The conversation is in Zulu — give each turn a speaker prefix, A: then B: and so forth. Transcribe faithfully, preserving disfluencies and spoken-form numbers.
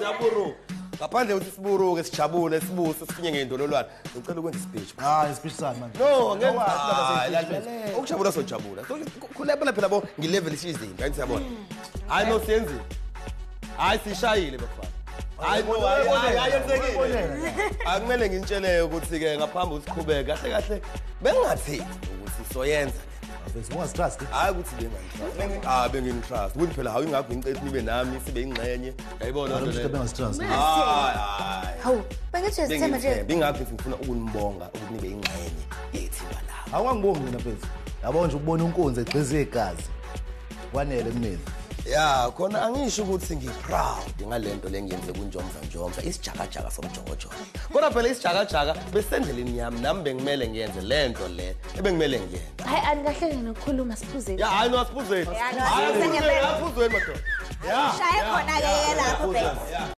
A: Siyaburu. Ngaphandle ukuthi siburuke sijabule sibuse sifinye ngendololwane. Ngicela ukwenza speech.
B: Ah, speech sami manje.
A: No, ngeke lalela. Ukujabula sojabula. Kulephela phela bo ngilevel isizinto, ayithi siyabona. Hayi no siyenzi. Hayi sishayile bafana. Hayi no ayenzekile. Akumele ngintshele ukuthi ke ngaphambi usiqhubeke kahle kahle bengathi ukuthi soyenza.
B: Ungazitrust.
A: Hayi ukuthi bengangitrust. Ah bengingitrust. Ukuthi phela hawu ingakho ngicela nibe nami sibe ingxenye. Yayibona
B: lento le. Bengazitrust.
A: Hayi hayi.
C: Hawu, bengithi sithemba nje.
A: Ingakho ngifuna ukunibonga ukuthi nibe ingxenye yethimba la.
B: Awangibongi mina mfethu. Yabo nje ukubona unkunzi egxize igazi. Kwanele kumina.
A: Ya, khona angisho ukuthi ngiproud ngalento lengiyenze kunjomza njomza isijakajaka somjojo. Kodwa phela isijakajaka besendleleni yami nami bengimele ngiyenze lento le ebengimele ngiyenze.
C: Hayi anikahlele nokukhuluma siphuzeni.
A: Ya, hayi no asiphuzeni.
C: Hayi no asiphuzeni.
A: Asiphuzeni madoda. Ya.
C: Shaye khona ke lapho bese.